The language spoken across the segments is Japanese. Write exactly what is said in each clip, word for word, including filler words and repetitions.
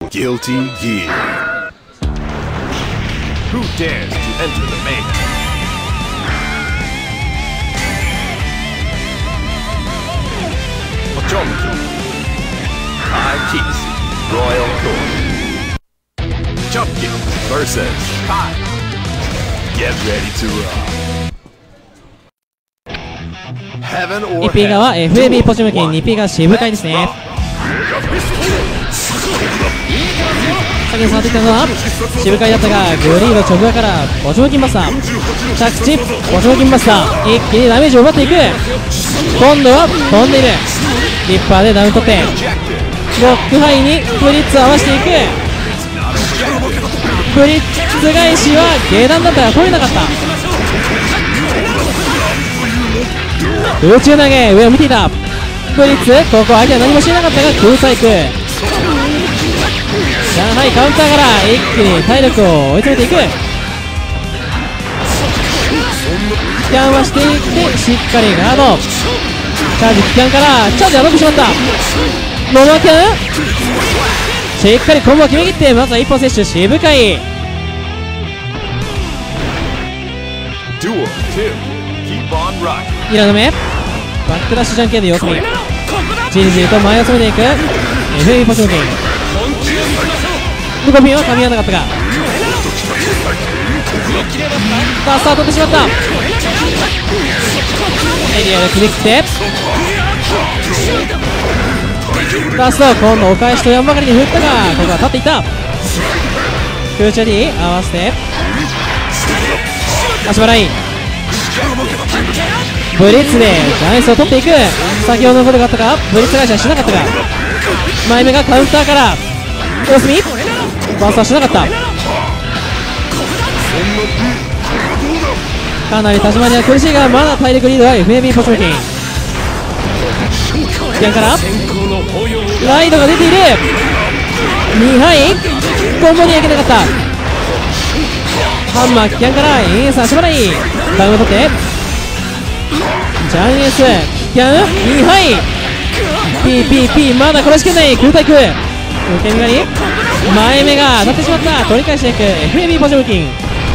Guilty Gear. Who dares to enter the mayhem? Pochonki. Aikisi. Royal Court. Chupkin versus Kai. Get ready to rock. Heaven or いちピー 側 エフエービー ポチムキン、にピー が渋海ですね。先に触っていったのは渋海だったが、グリード直側からポチムキンバスター着地、ポチムキンバスター一気にダメージを奪っていく。今度は飛んでいる。リッパーでダウン取ってロックハイにフリッツを合わせていく。フリッツ返しは下段だったが取れなかった。空中投げ、上を見ていたフリッツ。ここ相手は何もしていなかったが空サイク。上海カウンターから一気に体力を追い詰めていく。緩和していってしっかりガード。チャージ期間からチャージ当たってしまった。野間君しっかりコンボを決めきって、まずは一本摂取渋海。にラウンド目バックダッシュじゃんけんで様子見。じりじりと前を詰めていく エフエービー ポチムキン。ムコピンは噛み合わなかったがバスター取ってしまった。エリアで切り切ってバスト、今度お返しとやんばかりに振ったがここは立っていた。空中に合わせて足払いブリッツでジャイアンスを取っていく。先ほどのことがあったかブリッツ返しはしなかったが前目がカウンターから様子見バーストはしなかった。かなり立ち回りは苦しいがまだ体力リードは エフエービー ポチムキン。逆からライドが出ている。にはいコンボにはいけなかった。ハンマーキャンからエース足払いダウンを取ってジャンエースキャンにはい ピーピーピー まだ殺しきれない空対空受け身がに前目が当たってしまった。取り返していく エフエービー ポチムキン。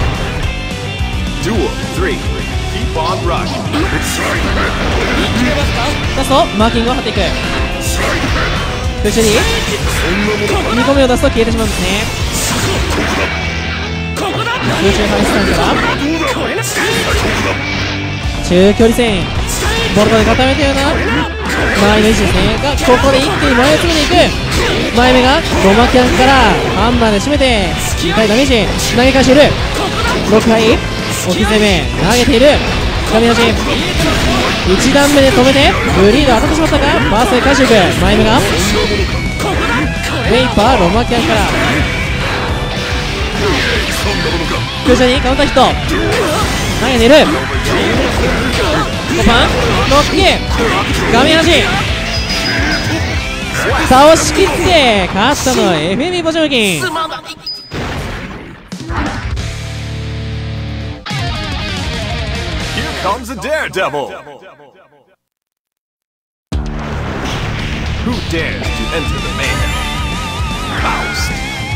ラストマーキングを張っていく。空中ににこめを出すと消えてしまうんですね。空中ハイスタンから中距離戦ボルトで固めたような周りの位置ですねがここで一気に前を詰めていく。前目がロマキャンからハンマーで締めてにかいダメージ投げ返している。ろっかい置き攻め投げている。画面出しいち段目で止めてブリード当たってしまったがバーストで返していく。前目がベイパーロマキャンから空中にカウンターヒット投げている。コパンロッキー画面端倒しきって勝ったのは エフエービー ポチムキン。 Comes a daredevil. Who dares to enter the mayhem? Faust.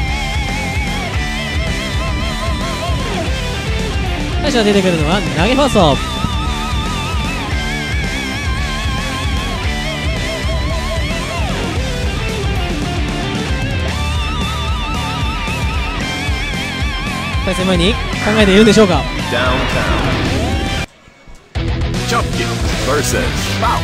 最初に出てくるのは投げファースト。対戦前に考えているんでしょうか。 Chupkin versus Faust.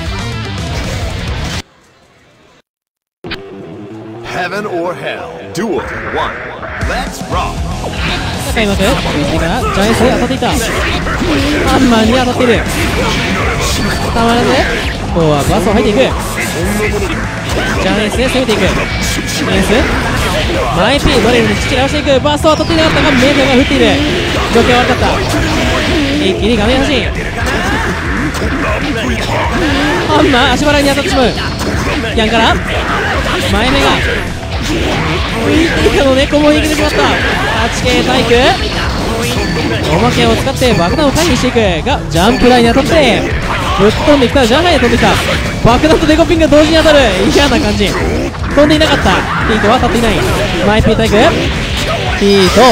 Heaven or Hell. Duel one. Let's rock. 開幕右からジャイアンスで当たっていた。ハンマーに当たっている。たまらずここはバスを入っていく。ジャイアンスで攻めていく。ジャイアンス前 P ドレルにチキラをしていく。バストは当たっていなかったがメーターが降っている。状況は悪かった。一気に画面端ハンマー足払いに当たってしまう。キャンから前目が以下の猫も逃げてしまった。 はちケー 体育おまけを使って爆弾を回避していくがジャンプ台に当たってぶっ飛んできた。上海で飛んできた。爆弾とデコピンが同時に当たる。嫌な感じ。飛んでいなかった。ピートは当たっていない。マイピー体育ピート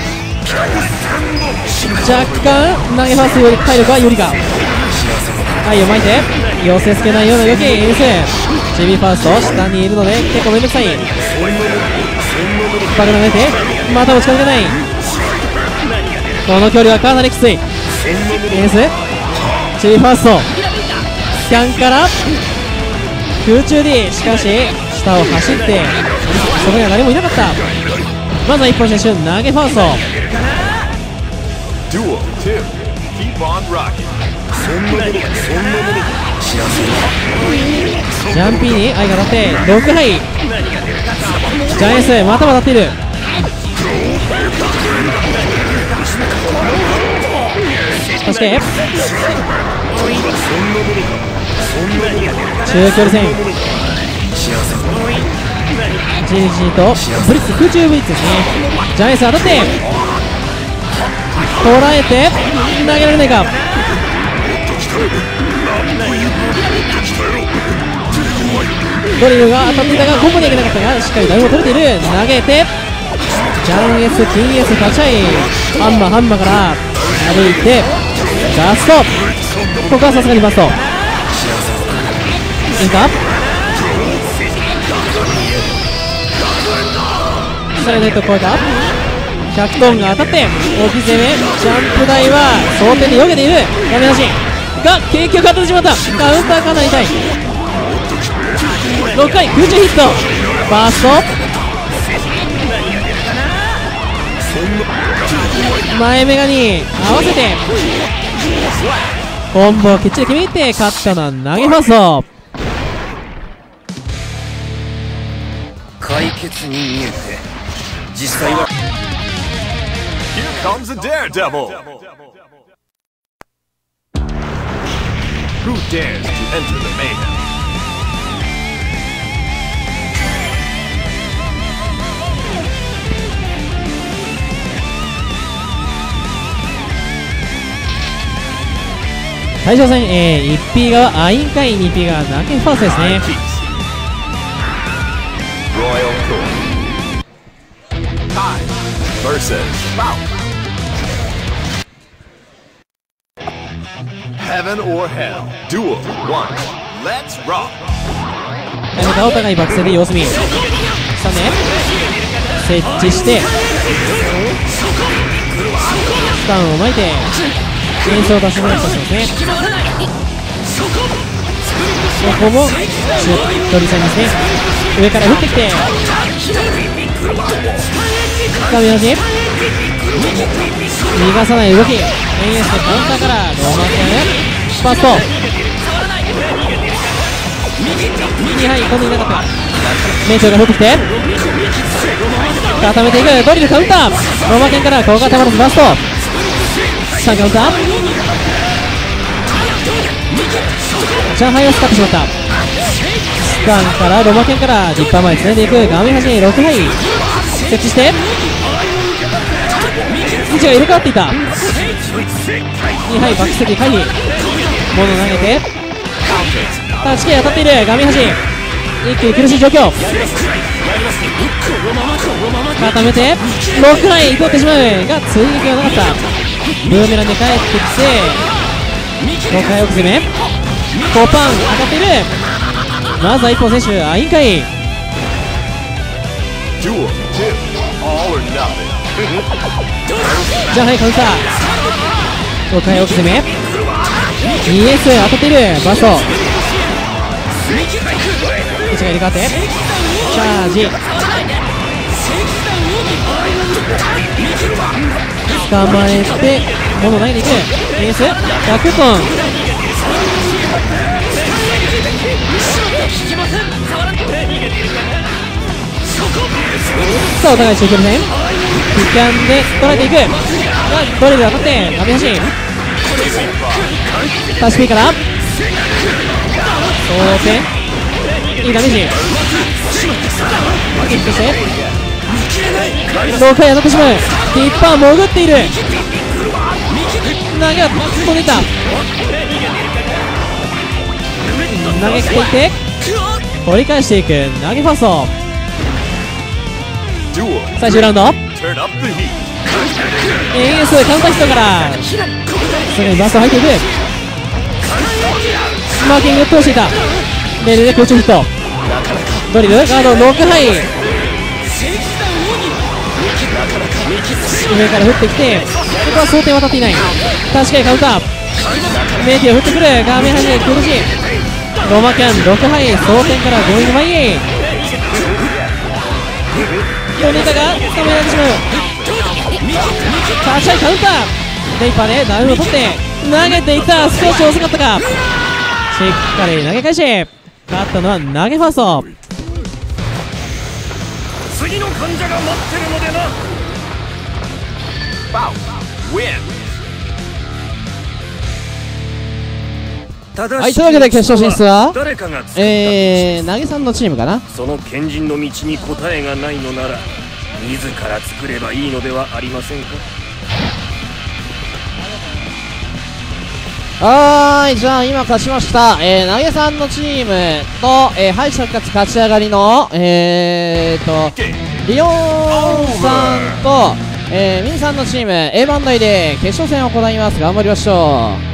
若干投げファーストより体力は有利か。愛を巻いて寄せつけないような動き。エース ジービー ファースト下にいるので結構めんどくさい。爆弾が出てまたも近づけない。この距離はかなりきつい。エース ジービー ファーストスキャンから空中 D。 しかし下を走ってそこには何もいなかった。まずは一本選手投げファースト。ジャンピーに愛が当たってろくはい。ジャイアンスまたも当たっている。そして中距離戦じりじりとブリッツ空中ブリッツですね。ジャイアンス当たって捉えて投げられないか。ドリルが当たっていたがコンボにはいけなかったがしっかりダウンを取れている。投げてジャンエスキンエス立ち合いハンマーハンマーから歩いてガスト。ここはさすがにバストいいか。さらにネット超えた。ひゃくトンが当たって大きい攻め。ジャンプ台は想定で避けている。ダメ出しが結局当たってしまった。カウンターかなり痛い。ろっかい空中ヒットバースト前メガに合わせてコンボをきっちり決めて勝ったのは投げファースト。 解決に見えて実際は Here comes a daredevil! Who dares to enter the mayhem? 対象戦、えー、いちピー 側アインカイ にピー 側投げファーストですね。 Royal Court Kai versus Bout Heaven or Hell Duel one Let's rock またお互いバック戦で様子見さんね設置してスタンを巻いて演奏を出し戻してますね。ここも中距離戦ですね。上から降ってきて画面端逃がさない動き。エーエス でカウンターからローマン戦バストにはい飛んでいなかった。メイチョが降ってきて固めていく。ドリルカウンターローマ剣から小型マラスバストさんカウンター上海を使ってしまった。スタンからロマ剣からディッパー前につないでいく。画面端にろくはい設置して位置が入れ替わっていた。にはいバック席回避物投げてタッチ系当たっている。画面端一気に苦しい状況固めてろくはい取ってしまうが追撃はなかった。ブーメランで帰ってきてろっかい奥攻めコパン当たっている。まずは一本選手アインカイ Duel two All or nothing じゃあはいカウンターろっかい奥攻め イーエス 当たっている。バスト位置が入れ替わってチャージ捕まえて物投げていく。エースひゃくトンさあお互い中距離戦ピキャンで捉えていくがドリル当たって画面端タッチピーから装填いいダメージヒットしてろっかい当たってしまう。ディッパー潜っている。投げは飛んでいった。 投げ切っていって取り返していく投げファースト。 Duel 最終ラウンド Turn up the heat. エーエス カウンターヒットからすぐにバースト入っていく。マーキング通していたレールで空中ヒット。ドリルガードろくはい上から降ってきてここは想定渡っていない。確かにカウンターメディア降ってくる画面端で苦しいロマキャンろくはい装填からゴーイング前へヨネタが捕められてしまう。立ち合いカウンターレイパーでダウンを取って投げていった。少し遅かったか。しっかり投げ返し勝ったのは投げファースト。 次の患者が待ってるのでな。 Bout. Win. はい、というわけで決勝進出は誰かが作ったえー、投げさんのチームかな。 その賢人の道に答えがないのなら自ら作ればいいのではありませんか。 はーい、じゃあ今勝ちました、えー、投げさんのチームと、えー、敗者復活勝ち上がりのえーとリオンさんと、えー、ミンさんのチーム A バンダイで決勝戦を行います。頑張りましょう。